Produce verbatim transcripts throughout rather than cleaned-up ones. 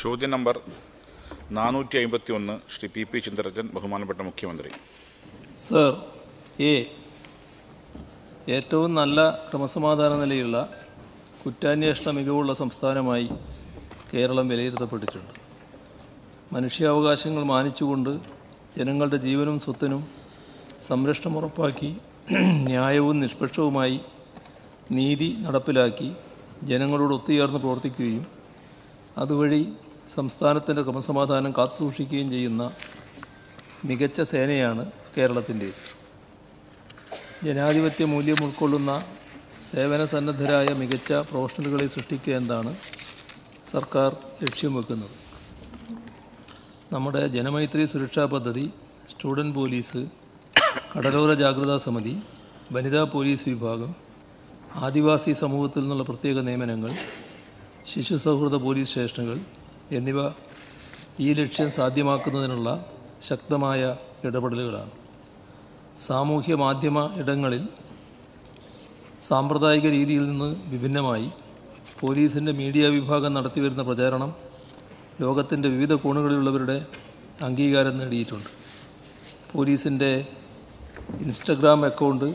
ചോദ്യം നമ്പർ നാനൂറ്റി അമ്പത്തി ഒന്ന് ശ്രീ പി പി ചിത്തരഞ്ജൻ, ബഹുമാനപ്പെട്ട മുഖ്യമന്ത്രി. സർ, എ ഏറ്റവും നല്ല ക്രമസമാധാന നിലയുള്ള കുറ്റാന്വേഷണ മികവുള്ള സംസ്ഥാനമായി കേരളം വിലയിരുത്തപ്പെട്ടിട്ടുണ്ട്. മനുഷ്യാവകാശങ്ങൾ മാനിച്ചുകൊണ്ട് ജനങ്ങളുടെ ജീവനും സ്വത്തിനും സംരക്ഷണം ഉറപ്പാക്കി ന്യായവും നിഷ്പക്ഷവുമായി നീതി നടപ്പിലാക്കി ജനങ്ങളോട് ഒത്തുചേർന്ന് പ്രവർത്തിക്കുകയും അതുവഴി സംസ്ഥാനത്തിൻ്റെ ക്രമസമാധാനം കാത്തുസൂക്ഷിക്കുകയും ചെയ്യുന്ന മികച്ച സേനയാണ് കേരളത്തിൻ്റെ. ജനാധിപത്യ മൂല്യം ഉൾക്കൊള്ളുന്ന സേവന സന്നദ്ധരായ മികച്ച പ്രൊഫഷണലുകളെ സൃഷ്ടിക്കുക എന്നതാണ് സർക്കാർ ലക്ഷ്യം വെക്കുന്നത്. നമ്മുടെ ജനമൈത്രി സുരക്ഷാ പദ്ധതി, സ്റ്റുഡൻറ്റ് പോലീസ്, കടലോര ജാഗ്രതാ സമിതി, വനിതാ പോലീസ് വിഭാഗം, ആദിവാസി സമൂഹത്തിൽ നിന്നുള്ള പ്രത്യേക നിയമനങ്ങൾ, ശിശു സൗഹൃദ പോലീസ് സ്റ്റേഷനുകൾ എന്നിവ ഈ ലക്ഷ്യം സാധ്യമാക്കുന്നതിനുള്ള ശക്തമായ ഇടപെടലുകളാണ്. സാമൂഹ്യ മാധ്യമ ഇടങ്ങളിൽ സാമ്പ്രദായിക രീതിയിൽ നിന്ന് വിഭിന്നമായി പോലീസിൻ്റെ മീഡിയ വിഭാഗം നടത്തിവരുന്ന പ്രചാരണം ലോകത്തിൻ്റെ വിവിധ കോണുകളിലുള്ളവരുടെ അംഗീകാരം നേടിയിട്ടുണ്ട്. പോലീസിൻ്റെ ഇൻസ്റ്റഗ്രാം അക്കൗണ്ട്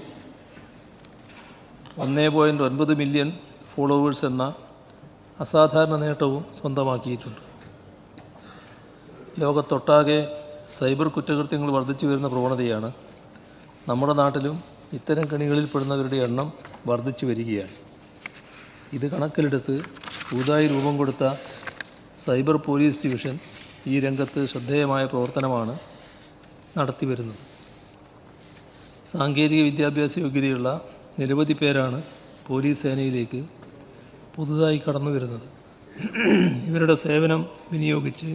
ഒന്ന് പോയിൻറ്റ് ഒൻപത് മില്യൺ ഫോളോവേഴ്സ് എന്ന അസാധാരണ നേട്ടവും സ്വന്തമാക്കിയിട്ടുണ്ട്. ലോകത്തൊട്ടാകെ സൈബർ കുറ്റകൃത്യങ്ങൾ വർദ്ധിച്ചു വരുന്ന പ്രവണതയാണ്. നമ്മുടെ നാട്ടിലും ഇത്തരം കെണികളിൽപ്പെടുന്നവരുടെ എണ്ണം വർദ്ധിച്ചു വരികയാണ്. ഇത് കണക്കിലെടുത്ത് പുതുതായി രൂപം കൊടുത്ത സൈബർ പോലീസ് ഡിവിഷൻ ഈ രംഗത്ത് ശ്രദ്ധേയമായ പ്രവർത്തനമാണ് നടത്തിവരുന്നത്. സാങ്കേതിക വിദ്യാഭ്യാസ യോഗ്യതയുള്ള നിരവധി പേരാണ് പോലീസ് സേനയിലേക്ക് പുതുതായി കടന്നു വരുന്നത്. ഇവരുടെ സേവനം വിനിയോഗിച്ച്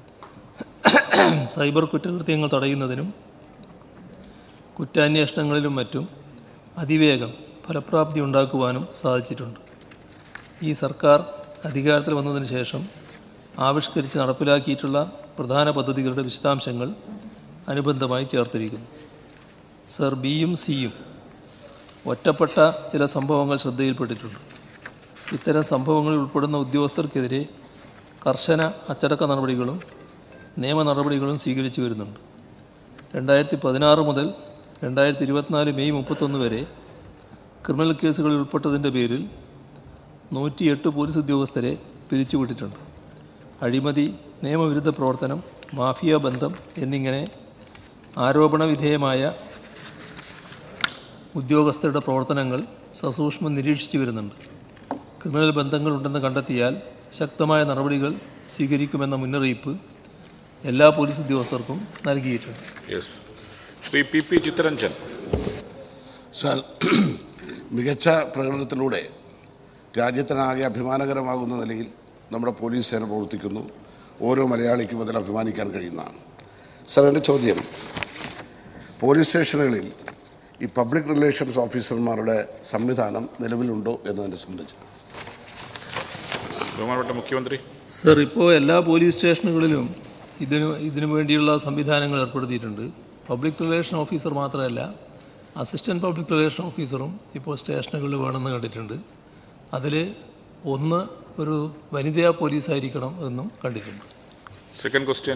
സൈബർ കുറ്റകൃത്യങ്ങൾ തടയുന്നതിനും കുറ്റാന്വേഷണങ്ങളിലും മറ്റും അതിവേഗം ഫലപ്രാപ്തി ഉണ്ടാക്കുവാനും സാധിച്ചിട്ടുണ്ട്. ഈ സർക്കാർ അധികാരത്തിൽ വന്നതിന് ശേഷം ആവിഷ്കരിച്ച് നടപ്പിലാക്കിയിട്ടുള്ള പ്രധാന പദ്ധതികളുടെ വിശദാംശങ്ങൾ അനുബന്ധമായി ചേർത്തിരിക്കുന്നു. സർ, ബിയും സിയും ഒറ്റപ്പെട്ട ചില സംഭവങ്ങൾ ശ്രദ്ധയിൽപ്പെട്ടിട്ടുണ്ട്. ഇത്തരം സംഭവങ്ങളിൽ ഉൾപ്പെടുന്ന ഉദ്യോഗസ്ഥർക്കെതിരെ കർശന അച്ചടക്ക നടപടികളും നിയമ നടപടികളും സ്വീകരിച്ചു വരുന്നുണ്ട്. രണ്ടായിരത്തി പതിനാറ് മുതൽ രണ്ടായിരത്തി ഇരുപത്തിനാല് മെയ് മുപ്പത്തൊന്ന് വരെ ക്രിമിനൽ കേസുകളിൽ ഉൾപ്പെട്ടതിൻ്റെ പേരിൽ നൂറ്റിയെട്ട് പോലീസ് ഉദ്യോഗസ്ഥരെ പിരിച്ചുവിട്ടിട്ടുണ്ട്. അഴിമതി, നിയമവിരുദ്ധ പ്രവർത്തനം, മാഫിയ ബന്ധം എന്നിങ്ങനെ ആരോപണ വിധേയമായ ഉദ്യോഗസ്ഥരുടെ പ്രവർത്തനങ്ങൾ സസൂക്ഷ്മം നിരീക്ഷിച്ചു വരുന്നുണ്ട്. ക്രിമിനൽ ബന്ധങ്ങളുണ്ടെന്ന് കണ്ടെത്തിയാൽ ശക്തമായ നടപടികൾ സ്വീകരിക്കുമെന്ന മുന്നറിയിപ്പ് എല്ലാ പോലീസ് ഉദ്യോഗസ്ഥർക്കും നൽകിയിട്ടുണ്ട്. Shri P P Chittaranjan. Sir, മികച്ച പ്രകടനത്തിലൂടെ രാജ്യത്തിനാകെ അഭിമാനകരമാകുന്ന നിലയിൽ നമ്മുടെ പോലീസ് സേന പ്രവർത്തിക്കുന്നു. ഓരോ മലയാളിക്കും അതിൽ അഭിമാനിക്കാൻ കഴിയുന്നതാണ്. സാർ, എൻ്റെ ചോദ്യം, പോലീസ് സ്റ്റേഷനുകളിൽ ഈ പബ്ലിക് റിലേഷൻസ് ഓഫീസർമാരുടെ സംവിധാനം നിലവിലുണ്ടോ എന്നതിനെ സംബന്ധിച്ച്. ബഹുമാനപ്പെട്ട മുഖ്യമന്ത്രി. സർ, ഇപ്പോൾ എല്ലാ പോലീസ് സ്റ്റേഷനുകളിലും ഇതിന് ഇതിനു വേണ്ടിയുള്ള സംവിധാനങ്ങൾ ഏർപ്പെടുത്തിയിട്ടുണ്ട്. പബ്ലിക് റിലേഷൻ ഓഫീസർ മാത്രമല്ല, അസിസ്റ്റൻറ്റ് പബ്ലിക് റിലേഷൻ ഓഫീസറും ഇപ്പോൾ സ്റ്റേഷനുകളിൽ വേണമെന്ന് കണ്ടിട്ടുണ്ട്. അതിൽ ഒന്ന് ഒരു വനിതാ പോലീസായിരിക്കണം എന്നും കണ്ടിട്ടുണ്ട്. Second question.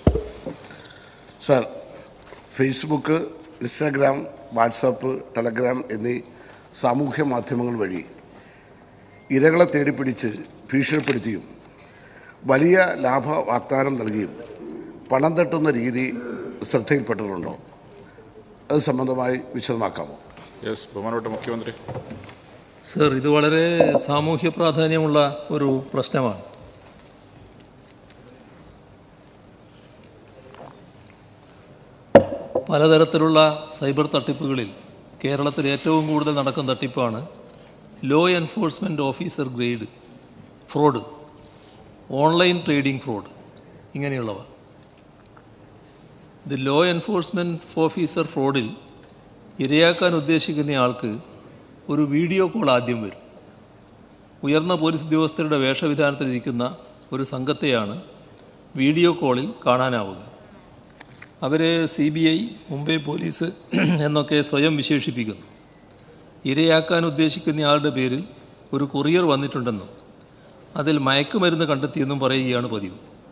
Sir, Facebook, Instagram, WhatsApp, Telegram എന്നീ സാമൂഹ്യ മാധ്യമങ്ങൾ വഴി ഇരകളെ തേടിപ്പിടിച്ച് ഭീഷണിപ്പെടുത്തിയും വലിയ ലാഭ വാഗ്ദാനം നൽകിയും പണം തട്ടുന്ന രീതി ശ്രദ്ധയിൽപ്പെട്ടിട്ടുണ്ടോ? അത് സംബന്ധമായി വിശദമാക്കാമോ? യെസ്, ബഹുമാനപ്പെട്ട മുഖ്യമന്ത്രി. സർ, ഇത് വളരെ സാമൂഹ്യ പ്രാധാന്യമുള്ള ഒരു പ്രശ്നമാണ്. പലതരത്തിലുള്ള സൈബർ തട്ടിപ്പുകളിൽ കേരളത്തിൽ ഏറ്റവും കൂടുതൽ നടക്കുന്ന തട്ടിപ്പാണ് law enforcement officer grade fraud, online trading fraud ഇങ്ങനെയുള്ളവ. ഇത് ലോ എൻഫോഴ്സ്മെൻറ്റ് ഓഫീസർ ഫ്രോഡിൽ ഇരയാക്കാൻ ഉദ്ദേശിക്കുന്ന ആൾക്ക് ഒരു വീഡിയോ കോൾ ആദ്യം വരും. ഉയർന്ന പോലീസ് ഉദ്യോഗസ്ഥരുടെ വേഷവിധാനത്തിലിരിക്കുന്ന ഒരു സംഘത്തെയാണ് വീഡിയോ കോളിൽ കാണാനാവുക. അവരെ C B I, Mumbai police എന്നൊക്കെ സ്വയം വിശേഷിപ്പിക്കുന്നു. ഇരയാക്കാൻ ഉദ്ദേശിക്കുന്നയാളുടെ പേരിൽ ഒരു കൊറിയർ വന്നിട്ടുണ്ടെന്നും അതിൽ മയക്കുമരുന്ന് കണ്ടെത്തിയെന്നും പറയുകയാണ് പതിവ്.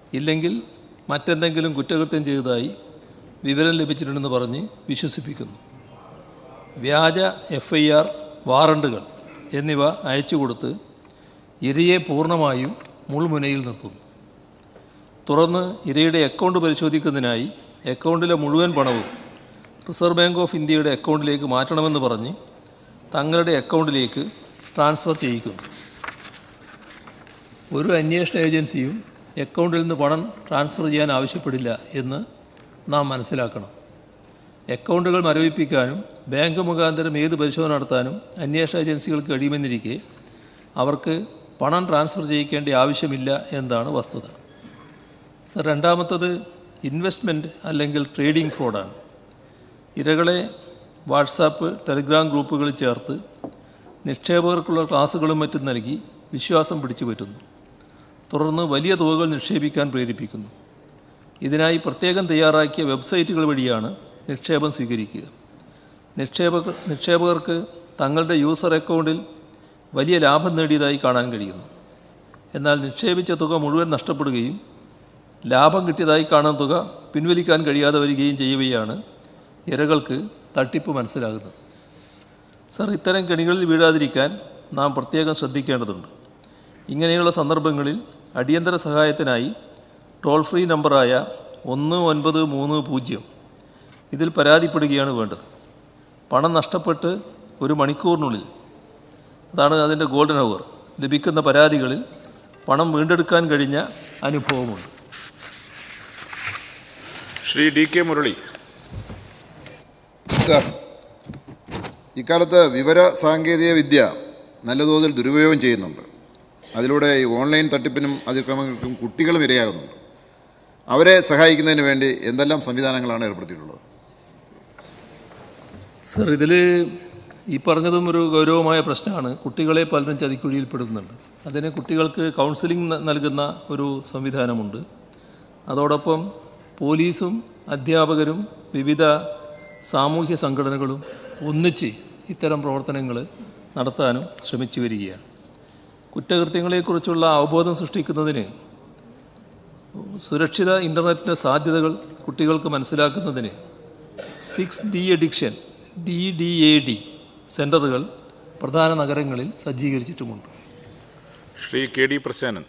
ഇല്ലെങ്കിൽ മറ്റെന്തെങ്കിലും കുറ്റകൃത്യം ചെയ്തതായി വിവരം ലഭിച്ചിട്ടുണ്ടെന്ന് പറഞ്ഞ് വിശ്വസിപ്പിക്കുന്നു. വ്യാജ എഫ് ഐ ആർ, വാറണ്ടുകൾ എന്നിവ അയച്ചു കൊടുത്ത് ഇരയെ പൂർണ്ണമായും മുൾമുനയിൽ നിർത്തുന്നു. തുടർന്ന് ഇരയുടെ അക്കൗണ്ട് പരിശോധിക്കുന്നതിനായി അക്കൗണ്ടിലെ മുഴുവൻ പണവും റിസർവ് ബാങ്ക് ഓഫ് ഇന്ത്യയുടെ അക്കൗണ്ടിലേക്ക് മാറ്റണമെന്ന് പറഞ്ഞ് തങ്ങളുടെ അക്കൗണ്ടിലേക്ക് ട്രാൻസ്ഫർ ചെയ്യിക്കുന്നു. ഒരു അന്വേഷണ ഏജൻസിയും അക്കൗണ്ടിൽ നിന്ന് പണം ട്രാൻസ്ഫർ ചെയ്യാൻ ആവശ്യപ്പെടില്ല എന്ന് നാം മനസ്സിലാക്കണം. അക്കൗണ്ടുകൾ മരവിപ്പിക്കാനും ബാങ്ക് മുഖാന്തരം ഏത് പരിശോധന നടത്താനും അന്വേഷണ ഏജൻസികൾക്ക് കഴിയുമെന്നിരിക്കെ അവർക്ക് പണം ട്രാൻസ്ഫർ ചെയ്യിക്കേണ്ട ആവശ്യമില്ല എന്നതാണ് വസ്തുത. സർ, രണ്ടാമത്തത് ഇൻവെസ്റ്റ്മെൻറ്റ് അല്ലെങ്കിൽ ട്രേഡിംഗ് ഫ്രോഡാണ്. ഇരകളെ വാട്സാപ്പ്, ടെലിഗ്രാം ഗ്രൂപ്പുകളിൽ ചേർത്ത് നിക്ഷേപകർക്കുള്ള ക്ലാസുകളും മറ്റും നൽകി വിശ്വാസം പിടിച്ചു പറ്റുന്നു. തുടർന്ന് വലിയ തുകകൾ നിക്ഷേപിക്കാൻ പ്രേരിപ്പിക്കുന്നു. ഇതിനായി പ്രത്യേകം തയ്യാറാക്കിയ വെബ്സൈറ്റുകൾ വഴിയാണ് നിക്ഷേപം സ്വീകരിക്കുക. നിക്ഷേപക നിക്ഷേപകർക്ക് തങ്ങളുടെ യൂസർ അക്കൗണ്ടിൽ വലിയ ലാഭം നേടിയതായി കാണാൻ കഴിയുന്നു. എന്നാൽ നിക്ഷേപിച്ച തുക മുഴുവൻ നഷ്ടപ്പെടുകയും ലാഭം കിട്ടിയതായി കാണുന്ന തുക പിൻവലിക്കാൻ കഴിയാതെ വരികയും ചെയ്യുകയാണ് ഇരകൾക്ക് തട്ടിപ്പ് മനസ്സിലാകുന്നത്. സർ, ഇത്തരം കെണികളിൽ വീഴാതിരിക്കാൻ നാം പ്രത്യേകം ശ്രദ്ധിക്കേണ്ടതുണ്ട്. ഇങ്ങനെയുള്ള സന്ദർഭങ്ങളിൽ അടിയന്തര സഹായത്തിനായി ടോൾ ഫ്രീ നമ്പറായ ഒന്ന് ഒൻപത് മൂന്ന് പൂജ്യം ഇതിൽ പരാതിപ്പെടുകയാണ് വേണ്ടത്. പണം നഷ്ടപ്പെട്ട് ഒരു മണിക്കൂറിനുള്ളിൽ, അതാണ് അതിൻ്റെ ഗോൾഡൻ അവർ, ലഭിക്കുന്ന പരാതികളിൽ പണം വീണ്ടെടുക്കാൻ കഴിഞ്ഞ അനുഭവമുണ്ട്. Shri D K Murali. Sir, ഇക്കാലത്ത് വിവര സാങ്കേതിക വിദ്യ നല്ല തോതിൽ ദുരുപയോഗം ചെയ്യുന്നുണ്ട്. അതിലൂടെ ഈ ഓൺലൈൻ തട്ടിപ്പിനും അതിക്രമങ്ങൾക്കും കുട്ടികളും ഇരയാകുന്നുണ്ട്. അവരെ സഹായിക്കുന്നതിന് വേണ്ടി എന്തെല്ലാം സംവിധാനങ്ങളാണ് ഏർപ്പെടുത്തിയിട്ടുള്ളത്? സർ, ഇതിൽ ഈ പറഞ്ഞതും ഒരു ഗൗരവമായ പ്രശ്നമാണ്. കുട്ടികളെ പലരും ചതിക്കുഴിയിൽപ്പെടുന്നുണ്ട്. അതിന് കുട്ടികൾക്ക് കൗൺസിലിംഗ് നൽകുന്ന ഒരു സംവിധാനമുണ്ട്. അതോടൊപ്പം പോലീസും അധ്യാപകരും വിവിധ സാമൂഹ്യ സംഘടനകളും ഒന്നിച്ച് ഇത്തരം പ്രവർത്തനങ്ങൾ നടത്താനും ശ്രമിച്ചു വരികയാണ്. കുറ്റകൃത്യങ്ങളെക്കുറിച്ചുള്ള അവബോധം സൃഷ്ടിക്കുന്നതിന്, സുരക്ഷിത ഇൻ്റർനെറ്റിൻ്റെ സാധ്യതകൾ കുട്ടികൾക്ക് മനസ്സിലാക്കുന്നതിന് six D addiction D D A D സെൻ്ററുകൾ പ്രധാന നഗരങ്ങളിൽ സജ്ജീകരിച്ചിട്ടുമുണ്ട്. Shri K D Prasenan.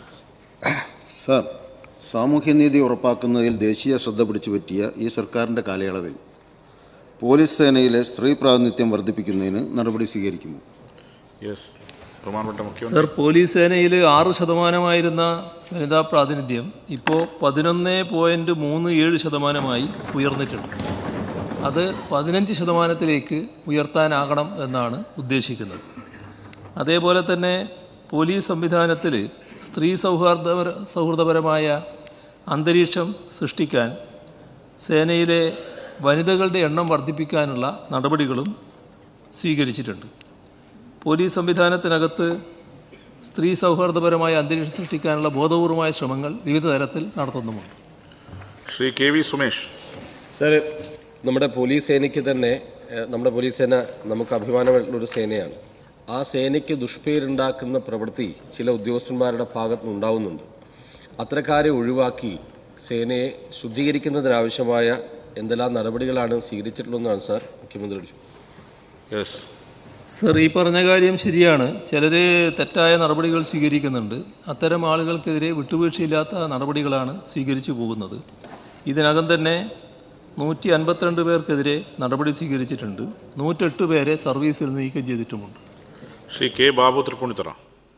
Sir, സാമൂഹ്യനീതി ഉറപ്പാക്കുന്നതിൽ ദേശീയ ശ്രദ്ധ പിടിച്ചു പറ്റിയ ഈ സർക്കാരിൻ്റെ കാലയളവിൽ പോലീസ് സേനയിലെ സ്ത്രീ പ്രാതിനിധ്യം വർദ്ധിപ്പിക്കുന്നതിന് നടപടി സ്വീകരിക്കുമോ? യെസ്, ബഹുമാനപ്പെട്ട മുഖ്യമന്ത്രി. സർ, പോലീസ് ശതമാനയിൽ ആറ് ശതമാനമായിരുന്ന വനിതാ പ്രാതിനിധ്യം ഇപ്പോൾ പതിനൊന്ന് പോയിൻറ്റ് മൂന്ന് ഏഴ് ശതമാനമായി ഉയർന്നിട്ടുണ്ട്. അത് പതിനഞ്ച് ശതമാനത്തിലേക്ക് ഉയർത്താനാകണം എന്നാണ് ഉദ്ദേശിക്കുന്നത്. അതേപോലെ തന്നെ പോലീസ് സംവിധാനത്തിൽ സ്ത്രീ സൗഹാർദ്ദ സൗഹൃദപരമായ അന്തരീക്ഷം സൃഷ്ടിക്കാൻ സേനയിലെ വനിതകളുടെ എണ്ണം വർദ്ധിപ്പിക്കാനുള്ള നടപടികളും സ്വീകരിച്ചിട്ടുണ്ട്. പോലീസ് സംവിധാനത്തിനകത്ത് സ്ത്രീ സൗഹാർദ്ദപരമായ അന്തരീക്ഷം സൃഷ്ടിക്കാനുള്ള ബോധപൂർവമായ ശ്രമങ്ങൾ വിവിധ തരത്തിൽ നടത്തുന്നുമുണ്ട്. Shri K V Sumesh. Sir, നമ്മുടെ പോലീസ് സേനയ്ക്ക് തന്നെ, നമ്മുടെ പോലീസ് സേന നമുക്ക് അഭിമാനമുള്ളൊരു സേനയാണ്. ആ സേനയ്ക്ക് ദുഷ്പേരുണ്ടാക്കുന്ന പ്രവൃത്തി ചില ഉദ്യോഗസ്ഥന്മാരുടെ ഭാഗത്ത് ഉണ്ടാവുന്നുണ്ട്. അത്തരക്കാരെ ഒഴിവാക്കി സേനയെ ശുദ്ധീകരിക്കുന്നതിനാവശ്യമായ എന്തെല്ലാം നടപടികളാണ് സ്വീകരിച്ചിട്ടുള്ളതെന്നാണ് സാർ മുഖ്യമന്ത്രി. യെസ് സർ, ഈ പറഞ്ഞ കാര്യം ശരിയാണ്. ചിലർ തെറ്റായ നടപടികൾ സ്വീകരിക്കുന്നുണ്ട്. അത്തരം ആളുകൾക്കെതിരെ വിട്ടുവീഴ്ചയില്ലാത്ത നടപടികളാണ് സ്വീകരിച്ചു പോകുന്നത്. ഇതിനകം തന്നെ നൂറ്റി അൻപത്തിരണ്ട് പേർക്കെതിരെ നടപടി സ്വീകരിച്ചിട്ടുണ്ട്. നൂറ്റെട്ട് പേരെ സർവീസിൽ നീക്കം ചെയ്തിട്ടുമുണ്ട്. ശ്രീ കെ ബാബു തൃപ്പൂണിത്തറ.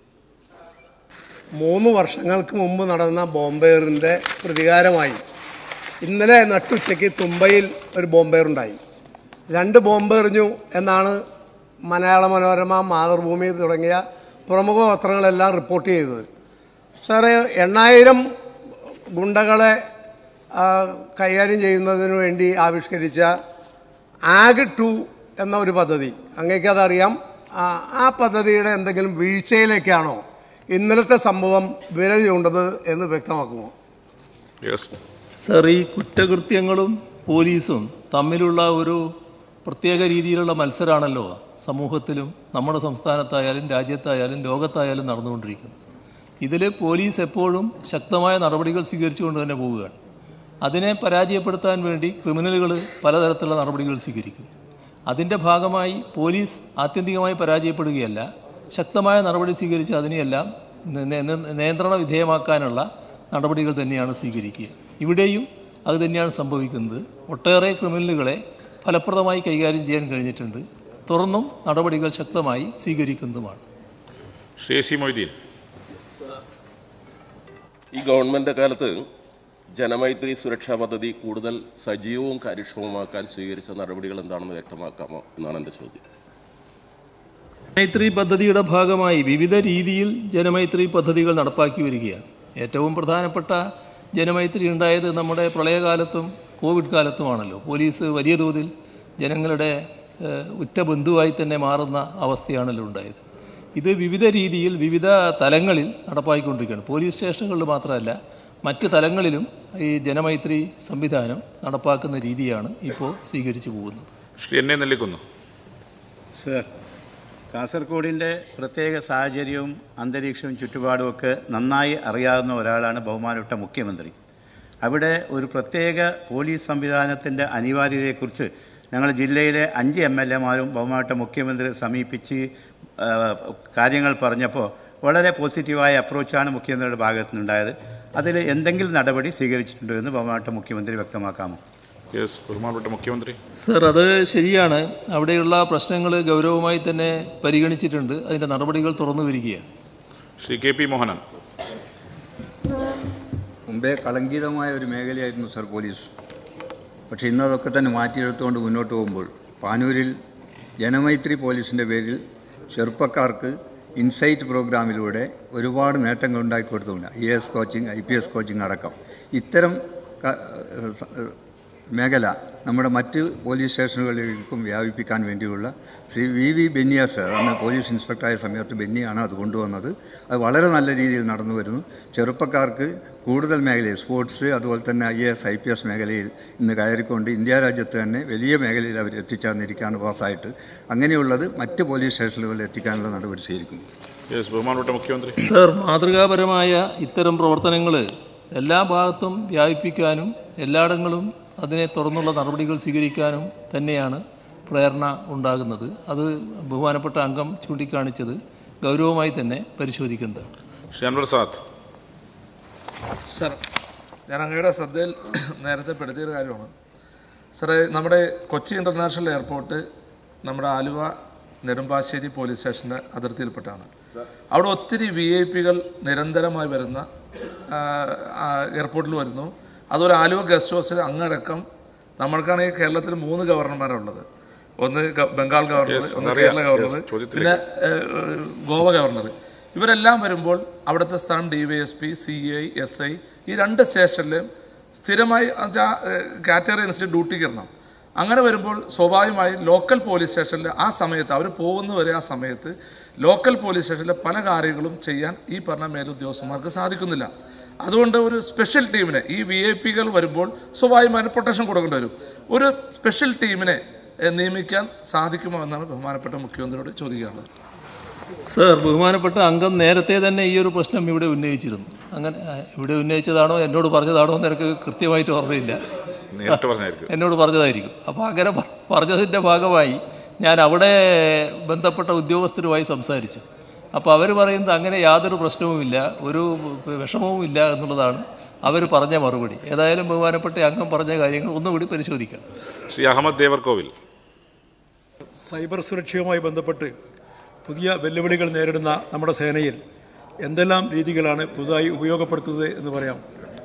മൂന്ന് വർഷങ്ങൾക്ക് മുമ്പ് നടന്ന ബോംബേറിൻ്റെ പ്രതികാരമായി ഇന്നലെ നട്ടുച്ചയ്ക്ക് തുമ്പയിൽ ഒരു ബോംബേറുണ്ടായി. രണ്ട് ബോംബെറിഞ്ഞു എന്നാണ് മലയാള മനോരമ, മാതൃഭൂമി തുടങ്ങിയ പ്രമുഖ പത്രങ്ങളെല്ലാം റിപ്പോർട്ട് ചെയ്തത്. സാറേ, എണ്ണായിരം ഗുണ്ടകളെ കൈകാര്യം ചെയ്യുന്നതിന് വേണ്ടി ആവിഷ്കരിച്ച ആഗ് ടു എന്ന ഒരു പദ്ധതി, അങ്ങേക്കതറിയാം. ആ പദ്ധതിയുടെ എന്തെങ്കിലും വീഴ്ചയിലേക്കാണോ ഇന്നലത്തെ സംഭവം വിരൽ ചൂണ്ടത് എന്ന് വ്യക്തമാക്കുമോ? സർ, ഈ കുറ്റകൃത്യങ്ങളും പോലീസും തമ്മിലുള്ള ഒരു പ്രത്യേക രീതിയിലുള്ള മത്സരമാണല്ലോ സമൂഹത്തിലും നമ്മുടെ സംസ്ഥാനത്തായാലും രാജ്യത്തായാലും ലോകത്തായാലും നടന്നുകൊണ്ടിരിക്കുന്നത്. ഇതിൽ പോലീസ് എപ്പോഴും ശക്തമായ നടപടികൾ സ്വീകരിച്ചുകൊണ്ട് തന്നെ പോവുകയാണ്. അതിനെ പരാജയപ്പെടുത്താൻ വേണ്ടി ക്രിമിനലുകൾ പലതരത്തിലുള്ള നടപടികൾ സ്വീകരിക്കും. അതിൻ്റെ ഭാഗമായി പോലീസ് ആത്യന്തികമായി പരാജയപ്പെടുകയല്ല, ശക്തമായ നടപടി സ്വീകരിച്ച് അതിനെയെല്ലാം നിയന്ത്രണ വിധേയമാക്കാനുള്ള നടപടികൾ തന്നെയാണ് സ്വീകരിക്കുക. ഇവിടെയും അത് തന്നെയാണ് സംഭവിക്കുന്നത്. ഒട്ടേറെ ക്രിമിനലുകളെ ഫലപ്രദമായി കൈകാര്യം ചെയ്യാൻ കഴിഞ്ഞിട്ടുണ്ട്. തുറന്നും നടപടികൾ ശക്തമായി സ്വീകരിക്കുന്നതുമാണ്. ശ്രീ സി മൊയ്തീൻ, ഈ ഗവൺമെൻറ് കാലത്ത് ജനമൈത്രി സുരക്ഷാ പദ്ധതി കൂടുതൽ സജീവവും കാര്യക്ഷമമാക്കാൻ സ്വീകരിച്ച നടപടികൾ എന്താണെന്ന് വ്യക്തമാക്കാമോ എന്നാണ് എൻ്റെ ചോദ്യം. ജനമൈത്രി പദ്ധതിയുടെ ഭാഗമായി വിവിധ രീതിയിൽ ജനമൈത്രി പദ്ധതികൾ നടപ്പാക്കി വരികയാണ്. ഏറ്റവും പ്രധാനപ്പെട്ട ജനമൈത്രി ഉണ്ടായത് നമ്മുടെ പ്രളയകാലത്തും കോവിഡ് കാലത്തുമാണല്ലോ. പോലീസ് വലിയ തോതിൽ ജനങ്ങളുടെ ഉറ്റ ബന്ധുവായി തന്നെ മാറുന്ന അവസ്ഥയാണല്ലോ ഉണ്ടായത്. ഇത് വിവിധ രീതിയിൽ വിവിധ തലങ്ങളിൽ നടപ്പാക്കിക്കൊണ്ടിരിക്കുകയാണ്. പോലീസ് സ്റ്റേഷനുകളിൽ മാത്രമല്ല, മറ്റ് തലങ്ങളിലും ഈ ജനമൈത്രി സംവിധാനം നടപ്പാക്കുന്ന രീതിയാണ് ഇപ്പോൾ സ്വീകരിച്ചു പോകുന്നത്. ശ്രീ എന്നെ നെല്ലിക്കുന്നു. സർ, കാസർഗോഡിൻ്റെ പ്രത്യേക സാഹചര്യവും അന്തരീക്ഷവും ചുറ്റുപാടുമൊക്കെ നന്നായി അറിയാവുന്ന ഒരാളാണ് ബഹുമാനപ്പെട്ട മുഖ്യമന്ത്രി. അവിടെ ഒരു പ്രത്യേക പോലീസ് സംവിധാനത്തിൻ്റെ അനിവാര്യതയെക്കുറിച്ച് ഞങ്ങൾ ജില്ലയിലെ അഞ്ച് എം എൽ എമാരും ബഹുമാനപ്പെട്ട മുഖ്യമന്ത്രിയെ സമീപിച്ച് കാര്യങ്ങൾ പറഞ്ഞപ്പോൾ വളരെ പോസിറ്റീവായ അപ്രോച്ചാണ് മുഖ്യമന്ത്രിയുടെ ഭാഗത്തു നിന്നുണ്ടായത്. അതിൽ എന്തെങ്കിലും നടപടി സ്വീകരിച്ചിട്ടുണ്ടോ എന്ന് ബഹുമാനപ്പെട്ട മുഖ്യമന്ത്രി വ്യക്തമാക്കാമോ? ബഹുമാനപ്പെട്ട മുഖ്യമന്ത്രി. സർ, അത് ശരിയാണ്. അവിടെയുള്ള പ്രശ്നങ്ങൾ ഗൗരവമായി തന്നെ പരിഗണിച്ചിട്ടുണ്ട്. അതിൻ്റെ നടപടികൾ തുറന്നു വരികയാണ്. Shri K P Mohanan. മുമ്പേ കളങ്കിതമായ ഒരു മേഖലയായിരുന്നു സർ പോലീസ്. പക്ഷേ ഇന്നതൊക്കെ തന്നെ മാറ്റിയെടുത്തുകൊണ്ട് മുന്നോട്ട് പോകുമ്പോൾ പാനൂരിൽ ജനമൈത്രി പോലീസിൻ്റെ പേരിൽ ചെറുപ്പക്കാർക്ക് ഇൻസൈറ്റ് പ്രോഗ്രാമിലൂടെ ഒരുപാട് നേട്ടങ്ങൾ ഉണ്ടാക്കി കൊടുത്തുകൊണ്ട് I A S coaching, I P S coaching അടക്കം ഇത്തരം മേഖല നമ്മുടെ മറ്റ് പോലീസ് സ്റ്റേഷനുകളിലേക്കും വ്യാപിപ്പിക്കാൻ വേണ്ടിയുള്ള Shri V V Benny sir, അന്ന് പോലീസ് ഇൻസ്പെക്ടറായ സമയത്ത് ബെന്നിയാണ് അത് കൊണ്ടുവന്നത്. അത് വളരെ നല്ല രീതിയിൽ നടന്നു വരുന്നു. ചെറുപ്പക്കാർക്ക് കൂടുതൽ മേഖലയിൽ സ്പോർട്സ്, അതുപോലെ തന്നെ I A S I P S മേഖലയിൽ ഇന്ന് കയറിക്കൊണ്ട് ഇന്ത്യ രാജ്യത്ത് തന്നെ വലിയ മേഖലയിൽ അവർ എത്തിച്ചേർന്നിരിക്കുകയാണ് പാസ്സായിട്ട്. അങ്ങനെയുള്ളത് മറ്റ് പോലീസ് സ്റ്റേഷനുകളിൽ എത്തിക്കാനുള്ള നടപടി സ്വീകരിക്കും. ബഹുമാനപ്പെട്ട മുഖ്യമന്ത്രി. സർ, മാതൃകാപരമായ ഇത്തരം പ്രവർത്തനങ്ങൾ എല്ലാ ഭാഗത്തും വ്യാപിപ്പിക്കാനും എല്ലായിടങ്ങളും അതിനെ തുറന്നുള്ള നടപടികൾ സ്വീകരിക്കാനും തന്നെയാണ് പ്രേരണ ഉണ്ടാകുന്നത്. അത് ബഹുമാനപ്പെട്ട അംഗം ചൂണ്ടിക്കാണിച്ചത് ഗൗരവമായി തന്നെ പരിശോധിക്കുന്നതാണ്. ശ്രീ അൻവർ സാദ്. സർ, ഞാൻ അങ്ങയുടെ ശ്രദ്ധയിൽ നേരത്തെ പെടുത്തിയൊരു കാര്യമാണ്. സാറേ, നമ്മുടെ കൊച്ചി ഇൻ്റർനാഷണൽ എയർപോർട്ട് നമ്മുടെ ആലുവ നെടുമ്പാശ്ശേരി പോലീസ് സ്റ്റേഷൻ്റെ അതിർത്തിയിൽപ്പെട്ടാണ്. അവിടെ ഒത്തിരി വി ഐ പികൾ നിരന്തരമായി വരുന്ന എയർപോർട്ടിൽ വരുന്നു. അതുപോലെ ആലുവ ഗസ്റ്റ് ഹൗസിൽ അങ്ങടക്കം നമ്മൾക്കാണെങ്കിൽ കേരളത്തിൽ മൂന്ന് ഗവർണർമാരുള്ളത്. ഒന്ന് ബംഗാൾ ഗവർണർ, ഒന്ന് കേരള ഗവർണർ, പിന്നെ ഗോവ ഗവർണർ. ഇവരെല്ലാം വരുമ്പോൾ അവിടുത്തെ സ്ഥലം D Y S P, C I, S I ഈ രണ്ട് സ്റ്റേഷനിലും സ്ഥിരമായി കാറ്റഗറി അനുസരിച്ച് ഡ്യൂട്ടിക്ക് ഇടണം. അങ്ങനെ വരുമ്പോൾ സ്വാഭാവികമായി ലോക്കൽ പോലീസ് സ്റ്റേഷനിൽ ആ സമയത്ത് അവർ പോകുന്നവരെ ആ സമയത്ത് ലോക്കൽ പോലീസ് സ്റ്റേഷനിലെ പല കാര്യങ്ങളും ചെയ്യാൻ ഈ പറഞ്ഞ മേലുദ്യോഗസ്ഥന്മാർക്ക് സാധിക്കുന്നില്ല. അതുകൊണ്ട് ഒരു സ്പെഷ്യൽ ടീമിനെ, ഈ വി ഐ പികൾ വരുമ്പോൾ സ്വാഭാവികമായി പ്രൊട്ടക്ഷൻ കൊടുക്കേണ്ടി വരും. ഒരു സ്പെഷ്യൽ ടീമിനെ നിയമിക്കാൻ സാധിക്കുമോ എന്നാണ് ബഹുമാനപ്പെട്ട മുഖ്യമന്ത്രിയോട് ചോദിക്കാനുള്ളത്. സർ, ബഹുമാനപ്പെട്ട അംഗം നേരത്തെ തന്നെ ഈ ഒരു പ്രശ്നം ഇവിടെ ഉന്നയിച്ചിരുന്നു. അങ്ങനെ ഇവിടെ ഉന്നയിച്ചതാണോ എന്നോട് പറഞ്ഞതാണോ എന്ന് എനിക്ക് കൃത്യമായിട്ട് ഓർമ്മയില്ല. എന്നോട് പറഞ്ഞതായിരിക്കും. അപ്പോൾ അങ്ങനെ പറഞ്ഞതിൻ്റെ ഭാഗമായി ഞാൻ അവിടെ ബന്ധപ്പെട്ട ഉദ്യോഗസ്ഥരുമായി സംസാരിച്ചു. അപ്പോൾ അവർ പറയുന്നത് അങ്ങനെ യാതൊരു പ്രശ്നവുമില്ല, ഒരു വിഷമവും ഇല്ല എന്നുള്ളതാണ് അവർ പറഞ്ഞ മറുപടി. ഏതായാലും ബഹുമാനപ്പെട്ട അംഗം പറഞ്ഞ കാര്യങ്ങൾ ഒന്നുകൂടി പരിശോധിക്കാം. ശ്രീ അഹമ്മദ് ദേവർകോവിൽ. സൈബർ സുരക്ഷയുമായി ബന്ധപ്പെട്ട് പുതിയ വെല്ലുവിളികൾ നേരിടുന്ന നമ്മുടെ സേനയിൽ എന്തെല്ലാം രീതികളാണ് പുതുതായി ഉപയോഗപ്പെടുത്തുന്നത് എന്ന് പറയാം?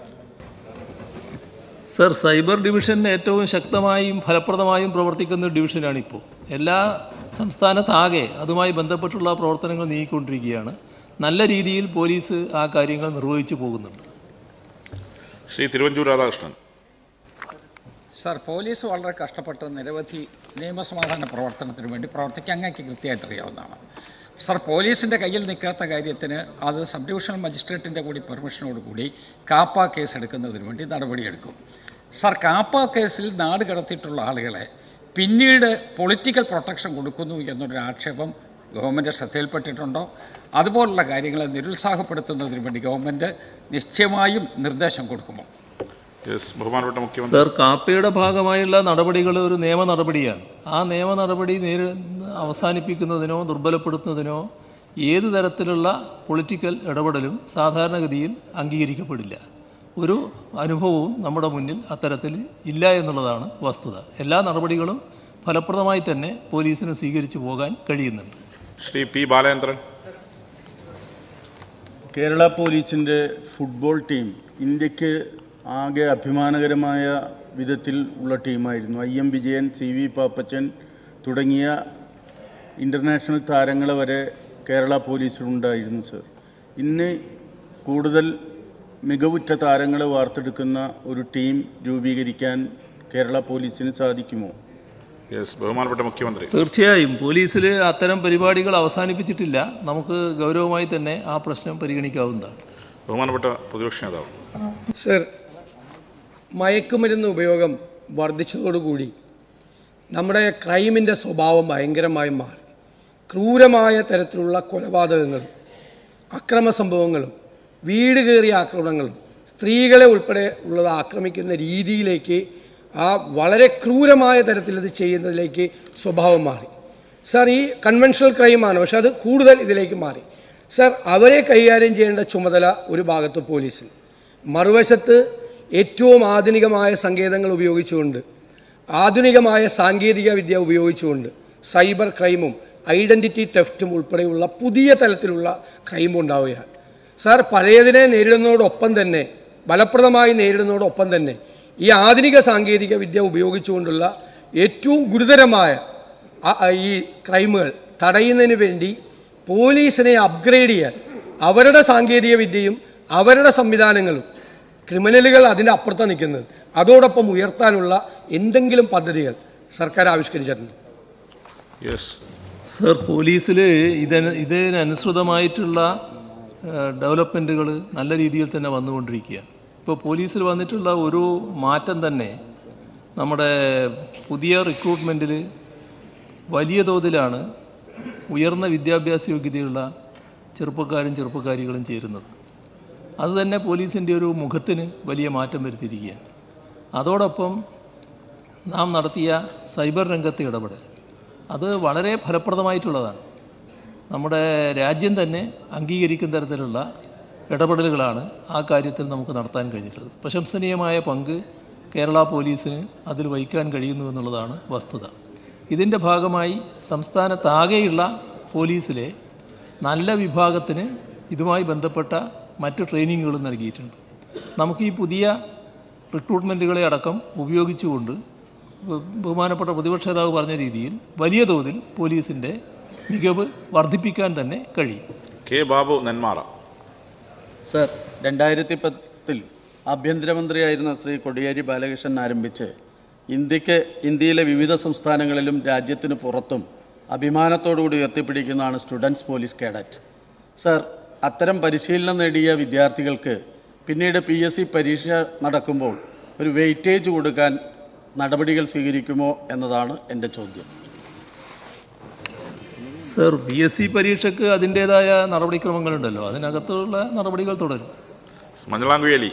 സർ, സൈബർ ഡിവിഷൻ ഏറ്റവും ശക്തമായും ഫലപ്രദമായും പ്രവർത്തിക്കുന്ന ഒരു ഡിവിഷനാണിപ്പോൾ. എല്ലാ സംസ്ഥാനത്താകെ അതുമായി ബന്ധപ്പെട്ടുള്ള പ്രവർത്തനങ്ങൾ നീങ്ങിക്കൊണ്ടിരിക്കുകയാണ്. നല്ല രീതിയിൽ പോലീസ് ആ കാര്യങ്ങൾ നിർവഹിച്ചു പോകുന്നുണ്ട്. ശ്രീ തിരുവഞ്ചൂർ രാധാകൃഷ്ണൻ. സർ, പോലീസ് വളരെ കഷ്ടപ്പെട്ട് നിരവധി നിയമസമാധാന പ്രവർത്തനത്തിന് വേണ്ടി പ്രവർത്തിക്കാൻ അങ്ങേക്ക് കൃത്യമായിട്ട് അറിയാവുന്നതാണ്. സർ, പോലീസിൻ്റെ കയ്യിൽ നിൽക്കാത്ത കാര്യത്തിന് അത് സബ് ഡിവിഷണൽ മജിസ്ട്രേറ്റിൻ്റെ കൂടി പെർമിഷനോടുകൂടി കാപ്പ കേസ് എടുക്കുന്നതിന് വേണ്ടി നടപടിയെടുക്കും. സർ, കാപ്പ കേസിൽ നാട് കടത്തിയിട്ടുള്ള ആളുകളെ പിന്നീട് പൊളിറ്റിക്കൽ പ്രൊട്ടക്ഷൻ കൊടുക്കുന്നു എന്നൊരു ആക്ഷേപം ഗവൺമെൻറ് ശ്രദ്ധയിൽപ്പെട്ടിട്ടുണ്ടോ? അതുപോലുള്ള കാര്യങ്ങളെ നിരുത്സാഹപ്പെടുത്തുന്നതിന് വേണ്ടി ഗവൺമെൻറ് നിശ്ചയമായും നിർദ്ദേശം കൊടുക്കുമോ? സർ, കാപ്പയുടെ ഭാഗമായുള്ള നടപടികൾ ഒരു നിയമ നടപടിയാണ്. ആ നിയമ നടപടി നേരി അവസാനിപ്പിക്കുന്നതിനോ ദുർബലപ്പെടുത്തുന്നതിനോ ഏത് തരത്തിലുള്ള പൊളിറ്റിക്കൽ ഇടപെടലും സാധാരണഗതിയിൽ അംഗീകരിക്കപ്പെടില്ല. ഒരു അനുഭവവും നമ്മുടെ മുന്നിൽ അത്തരത്തിൽ ഇല്ല എന്നുള്ളതാണ് വസ്തുത. എല്ലാ നടപടികളും ഫലപ്രദമായി തന്നെ പോലീസിന് സ്വീകരിച്ചു പോകാൻ കഴിയുന്നുണ്ട്. ശ്രീ പി ബാലേന്ദ്രൻ. കേരള പോലീസിൻ്റെ ഫുട്ബോൾ ടീം ഇന്ത്യക്ക് ആകെ അഭിമാനകരമായ വിധത്തിൽ ഉള്ള ടീമായിരുന്നു. I M Vijayan, C V Pappachan തുടങ്ങിയ ഇൻ്റർനാഷണൽ താരങ്ങൾ വരെ കേരള പോലീസിലുണ്ടായിരുന്നു സർ. ഇന്ന് കൂടുതൽ മികവുറ്റ താരങ്ങളെ വാർത്തെടുക്കുന്ന ഒരു ടീം രൂപീകരിക്കാൻ കേരള പോലീസിന് സാധിക്കുമോ? ബഹുമാനപ്പെട്ട മുഖ്യമന്ത്രി. തീർച്ചയായും പോലീസിൽ അത്തരം പരിപാടികൾ അവസാനിപ്പിച്ചിട്ടില്ല. നമുക്ക് ഗൗരവമായി തന്നെ ആ പ്രശ്നം പരിഗണിക്കാവുന്നതാണ്. ബഹുമാനപ്പെട്ട പ്രതിപക്ഷ നേതാവ്. സർ, മയക്കുമരുന്ന് ഉപയോഗം വർദ്ധിച്ചതോടുകൂടി നമ്മുടെ ക്രൈമിൻ്റെ സ്വഭാവം ഭയങ്കരമായി മാറി. ക്രൂരമായ തരത്തിലുള്ള കൊലപാതകങ്ങളും അക്രമ സംഭവങ്ങളും വീട് കയറിയ ആക്രമണങ്ങളും സ്ത്രീകളെ ഉൾപ്പെടെ ഉള്ളത് ആക്രമിക്കുന്ന രീതിയിലേക്ക്, ആ വളരെ ക്രൂരമായ തരത്തിൽ ഇത് ചെയ്യുന്നതിലേക്ക് സ്വഭാവം മാറി. സാർ, ഈ കൺവെൻഷണൽ ക്രൈമാണ്, പക്ഷെ അത് കൂടുതൽ ഇതിലേക്ക് മാറി. സാർ, അവരെ കൈകാര്യം ചെയ്യേണ്ട ചുമതല ഒരു ഭാഗത്ത് പോലീസിൽ, മറുവശത്ത് ഏറ്റവും ആധുനികമായ സങ്കേതങ്ങൾ ഉപയോഗിച്ചുകൊണ്ട്, ആധുനികമായ സാങ്കേതിക വിദ്യ ഉപയോഗിച്ചുകൊണ്ട് സൈബർ ക്രൈമും ഐഡൻറ്റിറ്റി തെഫ്റ്റും ഉൾപ്പെടെയുള്ള പുതിയ തലത്തിലുള്ള ക്രൈം ഉണ്ടാവുകയാണ്. സാർ, പഴയതിനെ നേരിടുന്നതോടൊപ്പം തന്നെ, ഫലപ്രദമായി നേരിടുന്നതോടൊപ്പം തന്നെ ഈ ആധുനിക സാങ്കേതിക വിദ്യ ഉപയോഗിച്ചുകൊണ്ടുള്ള ഏറ്റവും ഗുരുതരമായ ഈ ക്രൈമുകൾ തടയുന്നതിന് വേണ്ടി പോലീസിനെ അപ്ഗ്രേഡ് ചെയ്യാൻ അവരുടെ സാങ്കേതിക വിദ്യയും അവരുടെ സംവിധാനങ്ങളും, ക്രിമിനലുകൾ അതിൻ്റെ അപ്പുറത്താണ് നിൽക്കുന്നത്, അതോടൊപ്പം ഉയർത്താനുള്ള എന്തെങ്കിലും പദ്ധതികൾ സർക്കാർ ആവിഷ്കരിച്ചിട്ടുണ്ട്? സർ, പോലീസിൽ ഇതിന് ഇതിനനുസൃതമായിട്ടുള്ള ഡെവലപ്മെൻറ്റുകൾ നല്ല രീതിയിൽ തന്നെ വന്നുകൊണ്ടിരിക്കുകയാണ്. ഇപ്പോൾ പോലീസിൽ വന്നിട്ടുള്ള ഒരു മാറ്റം തന്നെ നമ്മുടെ പുതിയ റിക്രൂട്ട്മെൻറ്റിൽ വലിയ തോതിലാണ് ഉയർന്ന വിദ്യാഭ്യാസ യോഗ്യതയുള്ള ചെറുപ്പക്കാരും ചെറുപ്പക്കാരികളും ചേരുന്നത്. അതുതന്നെ പോലീസിൻ്റെ ഒരു മുഖത്തിന് വലിയ മാറ്റം വരുത്തിയിരിക്കുകയാണ്. അതോടൊപ്പം നാം നടത്തിയ സൈബർ രംഗത്തെ ഇടപെടൽ അത് വളരെ ഫലപ്രദമായിട്ടുള്ളതാണ്. നമ്മുടെ രാജ്യം തന്നെ അംഗീകരിക്കുന്ന തരത്തിലുള്ള ഇടപെടലുകളാണ് ആ കാര്യത്തിൽ നമുക്ക് നടത്താൻ കഴിഞ്ഞിട്ടുള്ളത്. പ്രശംസനീയമായ പങ്ക് കേരള പോലീസിന് അതിൽ വഹിക്കാൻ കഴിയുന്നു എന്നുള്ളതാണ് വസ്തുത. ഇതിൻ്റെ ഭാഗമായി സംസ്ഥാനത്താകെയുള്ള പോലീസിലെ നല്ല വിഭാഗത്തിന് ഇതുമായി ബന്ധപ്പെട്ട മറ്റ് ട്രെയിനിങ്ങുകളും നൽകിയിട്ടുണ്ട്. നമുക്ക് ഈ പുതിയ റിക്രൂട്ട്മെൻറ്റുകളെ അടക്കം ഉപയോഗിച്ചുകൊണ്ട് ബഹുമാനപ്പെട്ട പ്രതിപക്ഷ നേതാവ് പറഞ്ഞ രീതിയിൽ വലിയ തോതിൽ പോലീസിൻ്റെ മികവ് വർദ്ധിപ്പിക്കാൻ തന്നെ കഴിയും. കെ ബാബു നെന്മാറ. സർ, രണ്ടായിരത്തി പത്തിൽ ആഭ്യന്തരമന്ത്രിയായിരുന്ന ശ്രീ കോടിയേരി ബാലകൃഷ്ണൻ ആരംഭിച്ച് ഇന്ത്യക്ക് ഇന്ത്യയിലെ വിവിധ സംസ്ഥാനങ്ങളിലും രാജ്യത്തിന് പുറത്തും അഭിമാനത്തോടുകൂടി ഉയർത്തിപ്പിടിക്കുന്നതാണ് സ്റ്റുഡൻസ് പോലീസ് കേഡറ്റ്. സർ, അത്തരം പരിശീലനം നേടിയ വിദ്യാർത്ഥികൾക്ക് പിന്നീട് പി എസ് സി പരീക്ഷ നടക്കുമ്പോൾ ഒരു വെയിറ്റേജ് കൊടുക്കാൻ നടപടികൾ സ്വീകരിക്കുമോ എന്നതാണ് എൻ്റെ ചോദ്യം. സർ, പി എസ് സി പരീക്ഷയ്ക്ക് അതിൻ്റേതായ നടപടിക്രമങ്ങളുണ്ടല്ലോ, അതിനകത്തുള്ള നടപടികൾ തുടരും. മഞ്ഞളാംകുഴി.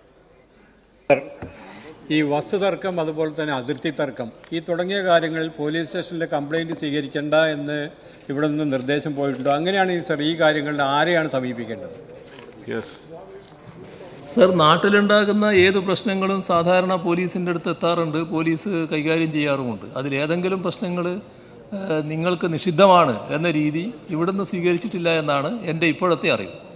ഈ വസ്തുതർക്കം അതുപോലെ തന്നെ അതിർത്തി തർക്കം ഈ തുടങ്ങിയ കാര്യങ്ങളിൽ പോലീസ് സ്റ്റേഷനിൽ കംപ്ലൈൻറ്റ് സ്വീകരിക്കേണ്ട എന്ന് ഇവിടെ നിന്ന് നിർദ്ദേശം പോയിട്ടുണ്ടോ? അങ്ങനെയാണെങ്കിൽ സർ, ഈ കാര്യങ്ങളിൽ ആരെയാണ് സമീപിക്കേണ്ടത്? സർ, നാട്ടിലുണ്ടാകുന്ന ഏത് പ്രശ്നങ്ങളും സാധാരണ പോലീസിൻ്റെ അടുത്ത് എത്താറുണ്ട്, പോലീസ് കൈകാര്യം ചെയ്യാറുമുണ്ട്. അതിലേതെങ്കിലും പ്രശ്നങ്ങൾ നിങ്ങൾക്ക് നിഷിദ്ധമാണ് എന്ന രീതി ഇവിടുന്ന് സ്വീകരിച്ചിട്ടില്ല എന്നാണ് എൻ്റെ ഇപ്പോഴത്തെ അറിവ്.